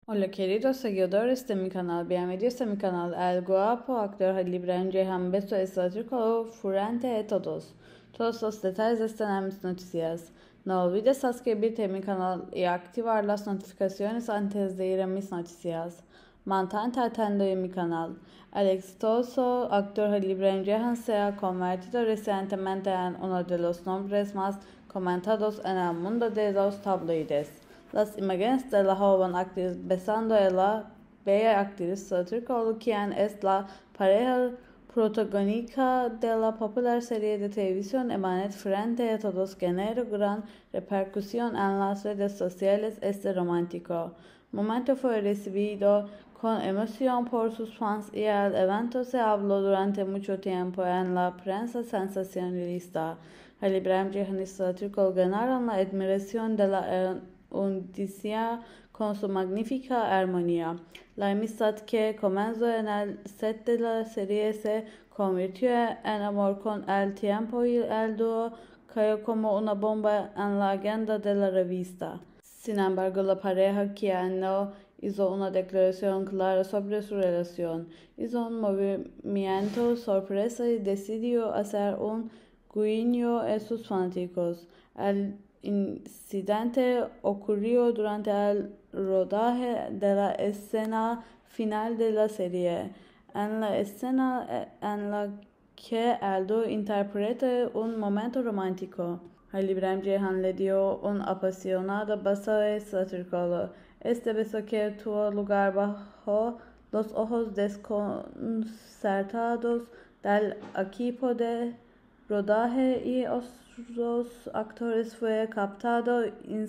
Hola queridos seguidores de mi canal, bienvenidos a mi canal. El guapo actor Halil İbrahim Ceyhan Beso Estratégico frente a todos. Todos los detalles están en mis noticias. No olvides suscribirte a mi canal y activar las notificaciones antes de ir a mis noticias. Mantente atento en mi canal. El exitoso actor Halil İbrahim Ceyhan se ha convertido recientemente en uno de los nombres más comentados en el mundo de los tabloides. Las imágenes de la joven actriz besando a la bella actriz Satürkoğlu, quien es la pareja protagónica de la popular serie de televisión Emanet frente a todos, generó gran repercusión en las redes sociales. Este romántico momento fue recibido con emoción por sus fans y el evento se habló durante mucho tiempo en la prensa sensacionalista. Halil İbrahim Ceyhan y Satürkoğlu ganaron la admiración de la audiencia con su magnífica armonía. La amistad que comenzó en el set de la serie se convirtió en amor con el tiempo y el dúo cayó como una bomba en la agenda de la revista. Sin embargo, la pareja, quien no hizo una declaración clara sobre su relación, hizo un movimiento sorpresa y decidió hacer un guiño a sus fanáticos. El incidente ocurrió durante el rodaje de la escena final de la serie, en la escena en la que el dúo interpreta un momento romántico. Halil İbrahim Ceyhan le dio un apasionado beso a Satürkoğlu. Este beso que tuvo lugar bajo los ojos desconcertados del equipo de rodaje y otros actores fue captado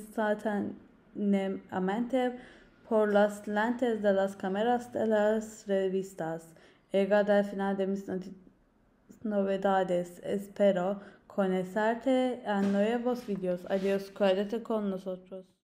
instantáneamente por las lentes de las cámaras de las revistas. Llegada al final de mis novedades, espero conocerte en nuevos vídeos. Adiós, quédate con nosotros.